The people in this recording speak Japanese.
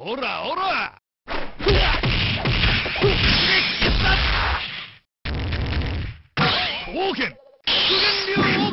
おらおら。オーケン復元流